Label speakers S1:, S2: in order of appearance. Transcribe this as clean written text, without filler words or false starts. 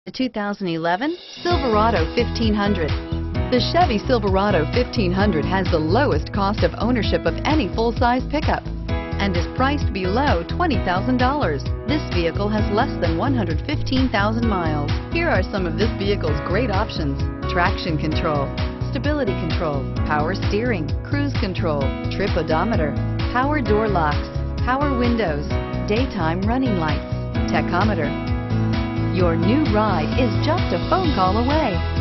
S1: The 2011 Silverado 1500. The Chevy Silverado 1500 has the lowest cost of ownership of any full-size pickup and is priced below $20,000. This vehicle has less than 115,000 miles. Here are some of this vehicle's great options: traction control, stability control, power steering, cruise control, trip odometer, power door locks, power windows, daytime running lights, tachometer. Your new ride is just a phone call away.